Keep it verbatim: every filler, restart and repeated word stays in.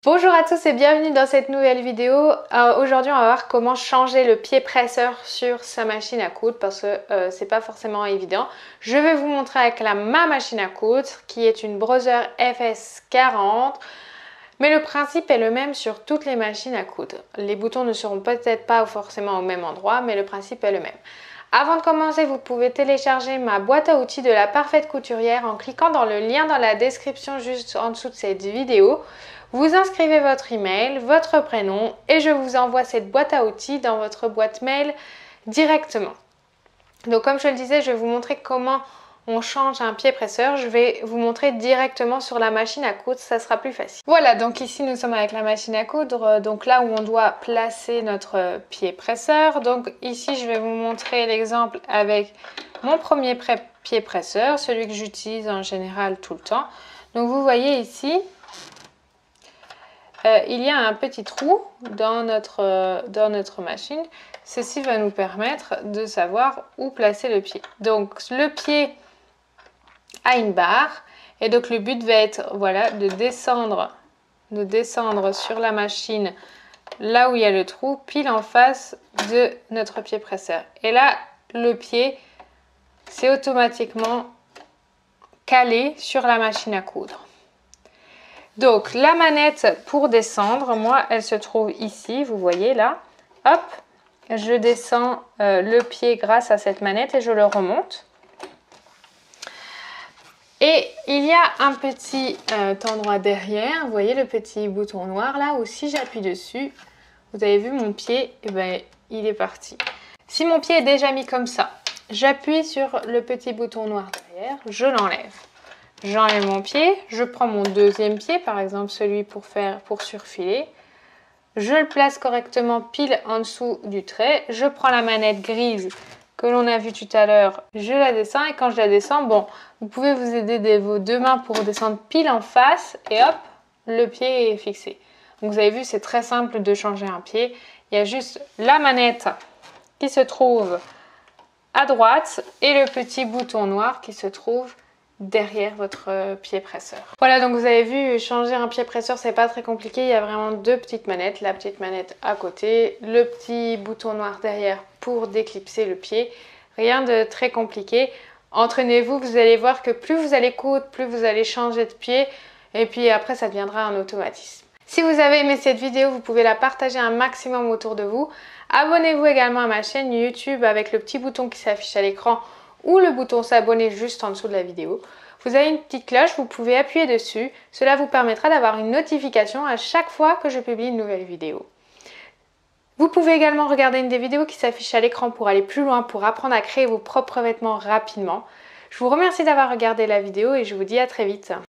Bonjour à tous et bienvenue dans cette nouvelle vidéo. Euh, Aujourd'hui on va voir comment changer le pied presseur sur sa machine à coudre parce que euh, c'est pas forcément évident. Je vais vous montrer avec la, ma machine à coudre qui est une Brother F S quarante. Mais le principe est le même sur toutes les machines à coudre. Les boutons ne seront peut-être pas forcément au même endroit, mais le principe est le même. Avant de commencer, vous pouvez télécharger ma boîte à outils de la parfaite couturière en cliquant dans le lien dans la description juste en dessous de cette vidéo. Vous inscrivez votre email, votre prénom et je vous envoie cette boîte à outils dans votre boîte mail directement. Donc comme je le disais, je vais vous montrer comment on change un pied presseur. Je vais vous montrer directement sur la machine à coudre, ça sera plus facile. Voilà, donc ici nous sommes avec la machine à coudre, donc là où on doit placer notre pied presseur. Donc ici je vais vous montrer l'exemple avec mon premier pied presseur, celui que j'utilise en général tout le temps. Donc vous voyez ici, Euh, il y a un petit trou dans notre, euh, dans notre machine. Ceci va nous permettre de savoir où placer le pied. Donc le pied a une barre et donc le but va être voilà, de, descendre, de descendre sur la machine là où il y a le trou, pile en face de notre pied presseur. Et là, le pied, c'est automatiquement calé sur la machine à coudre. Donc la manette pour descendre, moi elle se trouve ici, vous voyez là, hop, je descends euh, le pied grâce à cette manette et je le remonte. Et il y a un petit euh, endroit derrière, vous voyez le petit bouton noir là, où si j'appuie dessus, vous avez vu mon pied, et ben, il est parti. Si mon pied est déjà mis comme ça, j'appuie sur le petit bouton noir derrière, je l'enlève. J'enlève mon pied, je prends mon deuxième pied, par exemple celui pour faire pour surfiler. Je le place correctement pile en dessous du trait. Je prends la manette grise que l'on a vue tout à l'heure, je la descends et quand je la descends, bon, vous pouvez vous aider de vos deux mains pour descendre pile en face et hop, le pied est fixé. Donc vous avez vu, c'est très simple de changer un pied. Il y a juste la manette qui se trouve à droite et le petit bouton noir qui se trouve derrière votre pied presseur. Voilà, donc vous avez vu, changer un pied presseur c'est pas très compliqué, il y a vraiment deux petites manettes, la petite manette à côté, le petit bouton noir derrière pour déclipser le pied, rien de très compliqué. Entraînez-vous, vous allez voir que plus vous allez coudre, plus vous allez changer de pied et puis après ça deviendra un automatisme. Si vous avez aimé cette vidéo, vous pouvez la partager un maximum autour de vous. Abonnez-vous également à ma chaîne YouTube avec le petit bouton qui s'affiche à l'écran ou le bouton s'abonner juste en dessous de la vidéo. Vous avez une petite cloche, vous pouvez appuyer dessus. Cela vous permettra d'avoir une notification à chaque fois que je publie une nouvelle vidéo. Vous pouvez également regarder une des vidéos qui s'affiche à l'écran pour aller plus loin, pour apprendre à créer vos propres vêtements rapidement. Je vous remercie d'avoir regardé la vidéo et je vous dis à très vite.